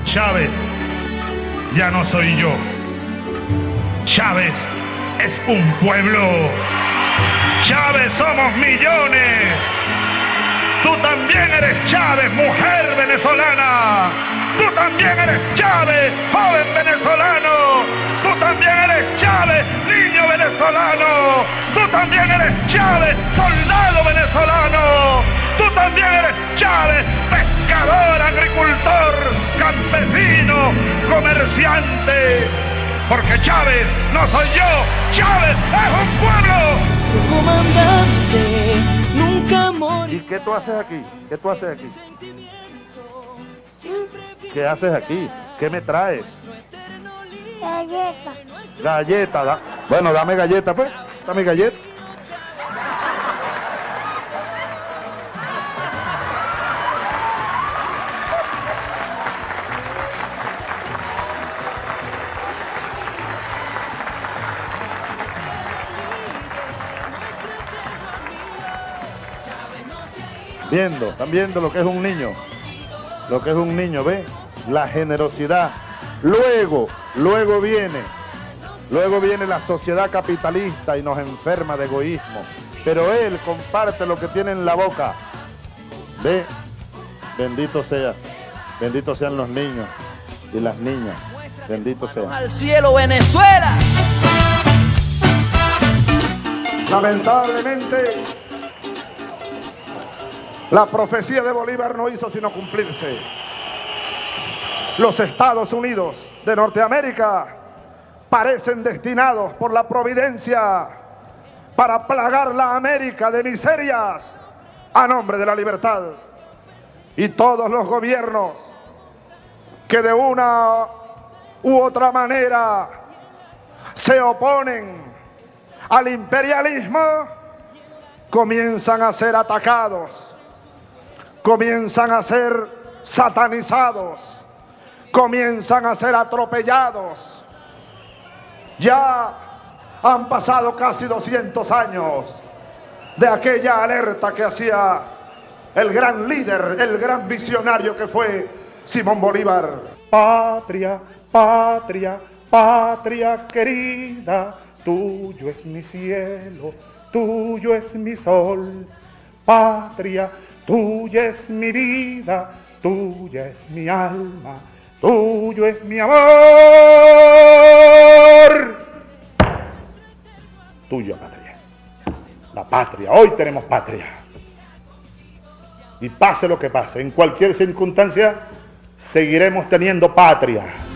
Chávez ya no soy yo. Chávez es un pueblo. Chávez somos millones. Tú también eres Chávez, mujer venezolana. Tú también eres Chávez, joven venezolano. Tú también eres Chávez, niño venezolano. Tú también eres Chávez, soldado venezolano. Tú también eres Chávez, pescador, agricultor, campesino, comerciante. Porque Chávez no soy yo, Chávez es un pueblo. Su comandante nunca morirá. ¿Y qué tú haces aquí? ¿Qué tú haces aquí? ¿Qué haces aquí? ¿Qué me traes? Galleta. Galleta. Bueno, dame galleta, pues. Dame galleta. Están viendo lo que es un niño. Lo que es un niño, ¿ve? La generosidad. Luego viene la sociedad capitalista y nos enferma de egoísmo. Pero él comparte lo que tiene en la boca. ¿Ve? Bendito sean los niños y las niñas. Bendito sea. Al cielo, Venezuela. Lamentablemente, la profecía de Bolívar no hizo sino cumplirse. Los Estados Unidos de Norteamérica parecen destinados por la providencia para plagar la América de miserias a nombre de la libertad. Y todos los gobiernos que de una u otra manera se oponen al imperialismo comienzan a ser atacados, comienzan a ser satanizados, comienzan a ser atropellados. Ya han pasado casi 200 años de aquella alerta que hacía el gran líder, el gran visionario que fue Simón Bolívar. Patria, patria, patria querida, tuyo es mi cielo, tuyo es mi sol. Patria, tuya es mi vida, tuya es mi alma, tuyo es mi amor. Tuya patria, la patria, hoy tenemos patria. Y pase lo que pase, en cualquier circunstancia, seguiremos teniendo patria.